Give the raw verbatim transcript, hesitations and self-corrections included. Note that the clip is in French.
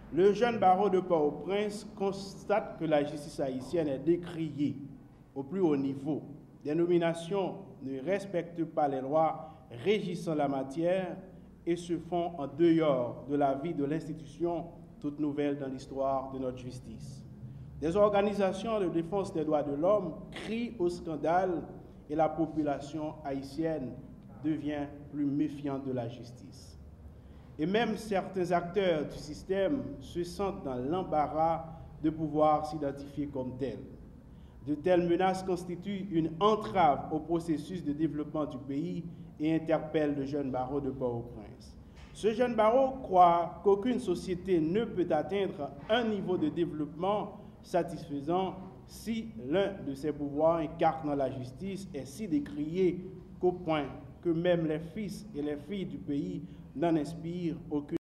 Le jeune barreau de Port-au-Prince constate que la justice haïtienne est décriée au plus haut niveau. Des nominations ne respectent pas les lois régissant la matière et se font en dehors de la vie de l'institution, toute nouvelle dans l'histoire de notre justice. Des organisations de défense des droits de l'homme crient au scandale et la population haïtienne devient plus méfiante de la justice. Et même certains acteurs du système se sentent dans l'embarras de pouvoir s'identifier comme tels. De telles menaces constituent une entrave au processus de développement du pays et interpellent le jeune barreau de Port-au-Prince. Ce jeune barreau croit qu'aucune société ne peut atteindre un niveau de développement satisfaisant si l'un de ses pouvoirs incarnant la justice est si décrié qu'au point que même les fils et les filles du pays n'en inspirent aucune